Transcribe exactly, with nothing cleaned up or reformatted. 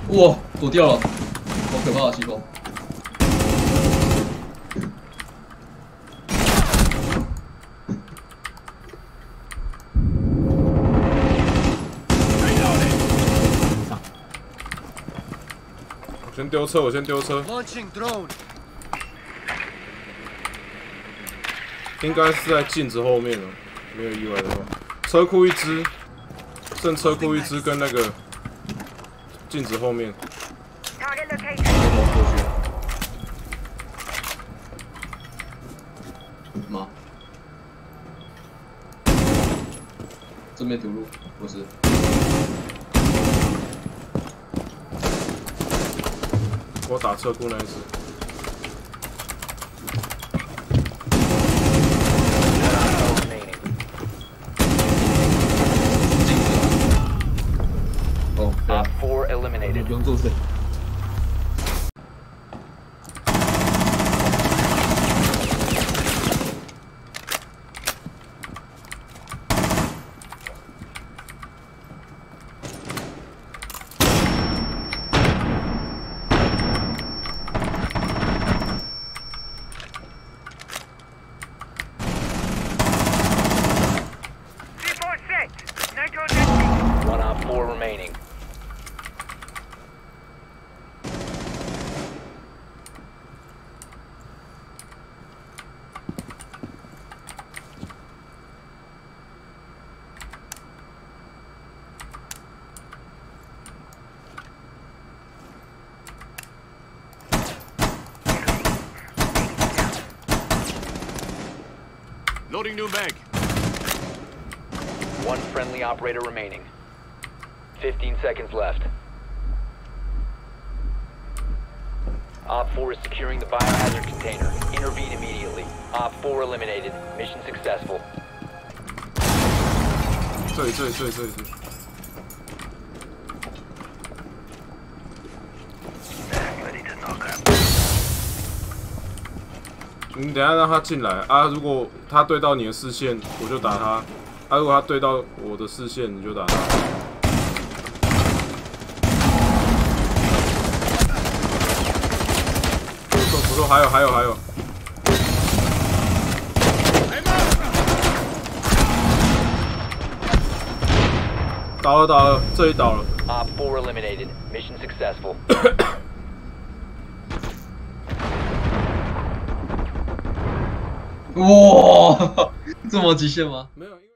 哇，躲掉了，好可怕的气功。 先丢车，我先丢车。应该是在镜子后面了，没有意外的话。车库一只，剩车库一只跟那个镜子后面。 妈！正面堵路，不是。 我打车库那一只。 哦，对啊，不用作废。 One op four remaining. Loading new mag. One friendly operator remaining. Fifteen seconds left. Op four is securing the biohazard container. Intervene immediately. Op four eliminated. Mission successful. 这里，这里，这里，这里，这里。你等一下让他进来啊！如果他对到你的视线，我就打他；啊，如果他对到我的视线，你就打他。不错，不错，还有，还有，还有。倒了，倒了，这里倒了。 Op four eliminated. Mission successful. 哇，这么极限吗？ 没有。